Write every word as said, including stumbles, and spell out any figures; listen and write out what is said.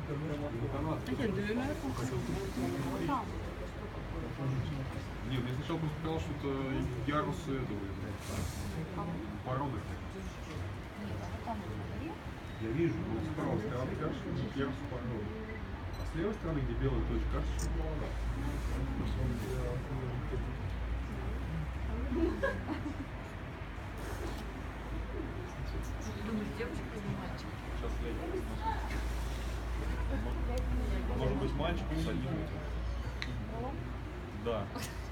Нет, я сначала просто сказал, что это ярусы этого, породы. Я вижу, вот с правой стороны кажется, что ярус породы. А с левой стороны, где белая точка, кажется, что молода. Думаешь, девочка или мальчик? Сейчас я Может быть, мальчик, кстати, будет. Да.